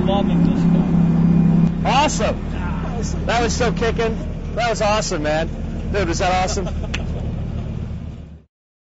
loving this car. Awesome. That was so kicking. That was awesome, man. Dude, was that awesome?